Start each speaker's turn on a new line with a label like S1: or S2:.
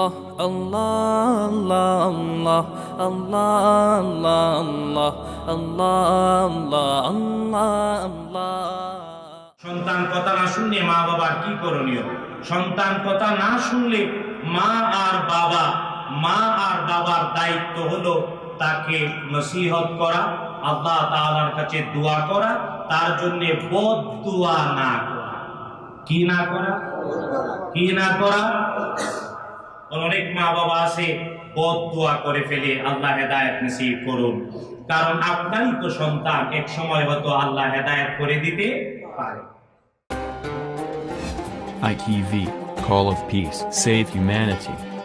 S1: Allah, Allah, Allah, Allah.
S2: সন্তান কথা না শুনলে মা বাবার কি করণীয়? সন্তান কথা না শুনলে মা আর বাবার দায়িত্ব হলো তাকে নসিহত করা, আল্লাহ তাআলার কাছে দোয়া করা, তার জন্য বদদুয়া না করা। কি না করা? অনেক মা বাবা আছে বদদুয়া করে ফেলে, আল্লাহ হেদায়েত নসিব করুন। কারণ আপনারই তো সন্তান, এক সময় হয়তো আল্লাহ হেদায়েত করে দিতে পারে।
S3: ITV, Call of Peace, Save Humanity.